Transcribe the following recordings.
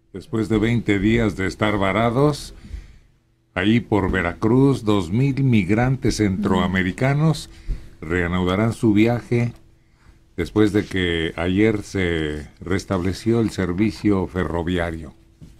Después de 20 días de estar varados, ahí por Veracruz, 2,000 migrantes centroamericanos reanudarán su viaje después de que ayer se restableció el servicio ferroviario.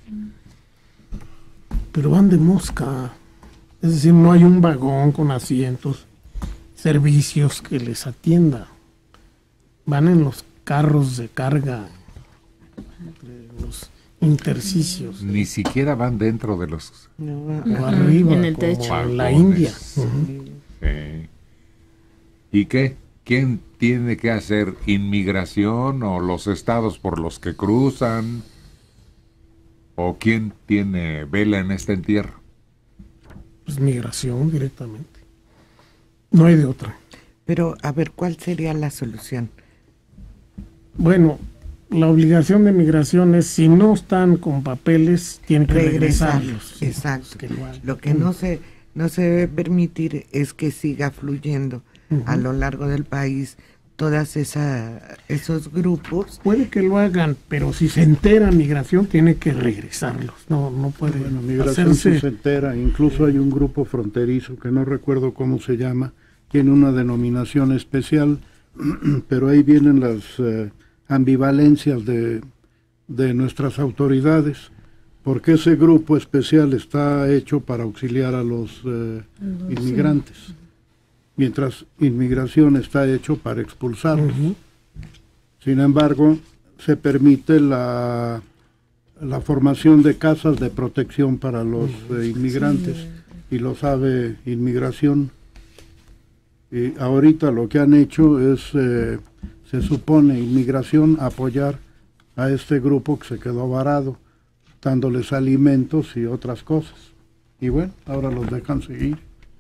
Pero van de mosca, es decir, no hay un vagón con asientos, servicios que les atienda. Van en los carros de carga, entre los intersticios. Ni siquiera van dentro de los... O arriba, en el como techo. en la India. ¿Y qué? ¿Quién tiene que hacer? ¿Inmigración o los estados por los que cruzan? ¿O quién tiene vela en este entierro? Pues migración directamente. No hay de otra. Pero, a ver, ¿cuál sería la solución? Bueno, la obligación de migración es, si no están con papeles, tienen que regresarlos. Exacto. Que lo que no se debe permitir es que siga fluyendo a lo largo del país todas esos grupos. Puede que lo hagan, pero si se entera migración, tiene que regresarlos. No puede. Bueno, migración hacerse... se entera. Incluso hay un grupo fronterizo que no recuerdo cómo se llama, tiene una denominación especial, pero ahí vienen las ambivalencias de nuestras autoridades, porque ese grupo especial está hecho para auxiliar a los inmigrantes, mientras inmigración está hecho para expulsarlos. Sin embargo, se permite la formación de casas de protección para los inmigrantes, y lo sabe inmigración. Y ahorita lo que han hecho es, se supone, inmigración, apoyar a este grupo que se quedó varado, dándoles alimentos y otras cosas. Y bueno, ahora los dejan seguir.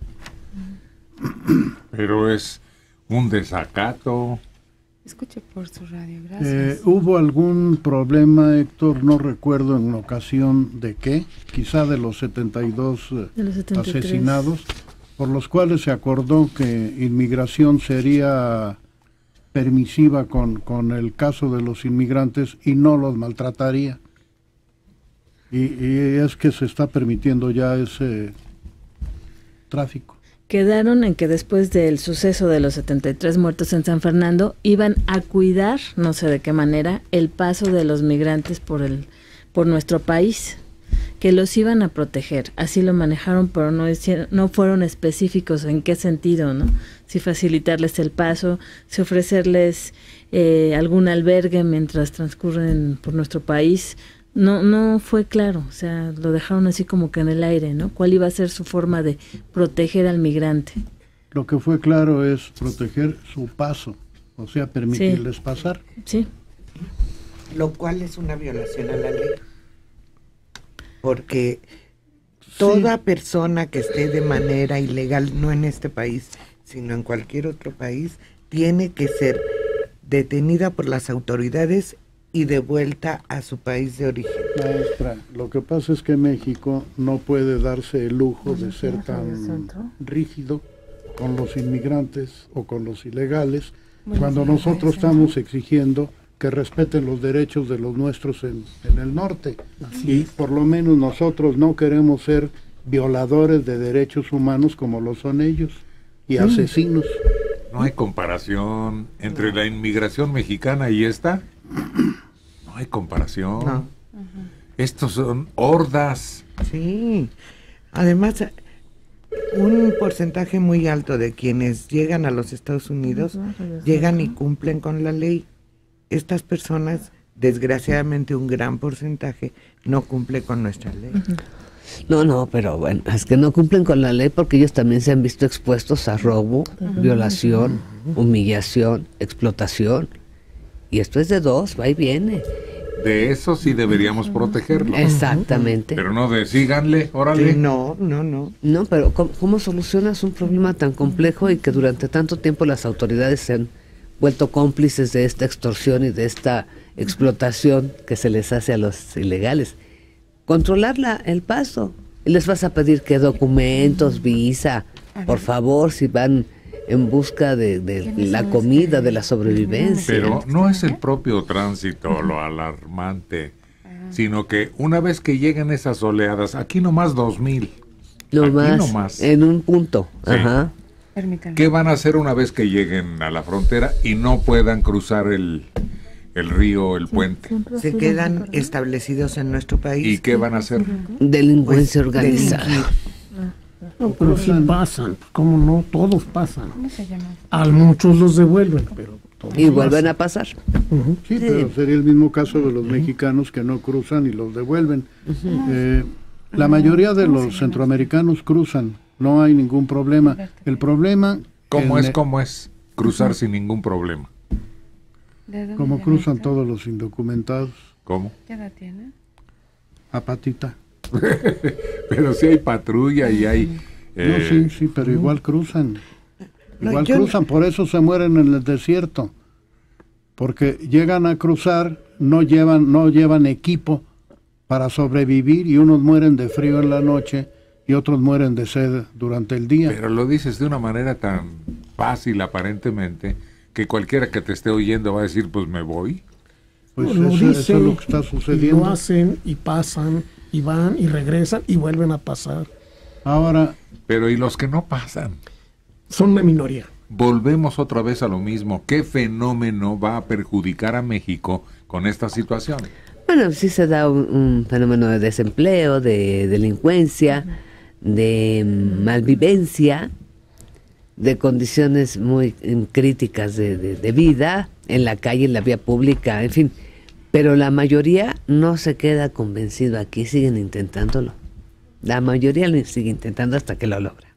Pero es un desacato. Escuche por su radio, gracias. ¿Hubo algún problema, Héctor? No recuerdo en ocasión de qué, quizá de los 72 asesinados, por los cuales se acordó que inmigración sería permisiva con el caso de los inmigrantes y no los maltrataría. Y es que se está permitiendo ya ese tráfico. Quedaron en que después del suceso de los 73 muertos en San Fernando, iban a cuidar, no sé de qué manera, el paso de los migrantes por nuestro país, que los iban a proteger. Así lo manejaron, pero no fueron específicos en qué sentido, ¿no? Si facilitarles el paso, si ofrecerles algún albergue mientras transcurren por nuestro país. No fue claro, o sea, lo dejaron así como que en el aire, ¿no? ¿Cuál iba a ser su forma de proteger al migrante? Lo que fue claro es proteger su paso, o sea, permitirles pasar. Sí. Lo cual es una violación a la ley. Porque toda persona que esté de manera ilegal, no en este país, sino en cualquier otro país, tiene que ser detenida por las autoridades y devuelta a su país de origen. Maestra, lo que pasa es que México no puede darse el lujo de ser tan rígido con los inmigrantes o con los ilegales, cuando nosotros estamos exigiendo que respeten los derechos de los nuestros en el norte. Y por lo menos nosotros no queremos ser violadores de derechos humanos como lo son ellos, y asesinos. No hay comparación entre la inmigración mexicana y esta. No hay comparación. No. Estos son hordas. Sí. Además, un porcentaje muy alto de quienes llegan a los Estados Unidos llegan y cumplen con la ley. Estas personas, desgraciadamente un gran porcentaje, no cumple con nuestra ley. No, pero bueno, es que no cumplen con la ley porque ellos también se han visto expuestos a robo, violación, humillación, explotación. Y esto es de dos, va y viene. De eso sí deberíamos protegerlos. Exactamente. Pero no de síganle, órale. Sí, no. No, pero ¿cómo solucionas un problema tan complejo y que durante tanto tiempo las autoridades se han vuelto cómplices de esta extorsión y de esta explotación que se les hace a los ilegales? Controlar el paso. Y les vas a pedir que documentos, visa, por favor, si van en busca de la comida, de la sobrevivencia. Pero no es el propio tránsito lo alarmante. sino que una vez que lleguen esas oleadas, aquí nomás 2,000. Lo Aquí más, nomás. en un punto. Sí. Ajá. Permítame. ¿Qué van a hacer una vez que lleguen a la frontera y no puedan cruzar el río, el puente? Se quedan establecidos en nuestro país. ¿Y qué van a hacer? Delincuencia Pues, organizada. No, pero sí pasan, ¿cómo no? Todos pasan. ¿Cómo se llama? A muchos los devuelven, pero todos Y vuelven pasan. a pasar. Ujú. Sí, pero sería el mismo caso de los mexicanos que no cruzan y los devuelven. La mayoría de los centroamericanos cruzan, no hay ningún problema. El problema, ¿Cómo es cruzar sin ningún problema? ¿De dónde como llama cruzan usted? todos los indocumentados, ¿Cómo? ¿Qué edad tiene? a patita. Pero sí hay patrulla y hay... No, sí, pero igual cruzan. No, Igual yo- cruzan, por eso se mueren en el desierto. Porque llegan a cruzar, no llevan equipo para sobrevivir y unos mueren de frío en la noche y otros mueren de sed durante el día. Pero lo dices de una manera tan fácil aparentemente que cualquiera que te esté oyendo va a decir, pues me voy. Pues Lo eso es dicen, lo que está y sucediendo. lo hacen y pasan y van y regresan y vuelven a pasar. Ahora, Pero ¿y los que no pasan? Son una minoría. Volvemos otra vez a lo mismo. ¿Qué fenómeno va a perjudicar a México con esta situación? Bueno, sí se da un fenómeno de desempleo, de delincuencia, de malvivencia, de condiciones muy críticas de vida, en la calle, en la vía pública, en fin. Pero la mayoría no se queda convencido aquí, siguen intentándolo. La mayoría lo sigue intentando hasta que lo logra.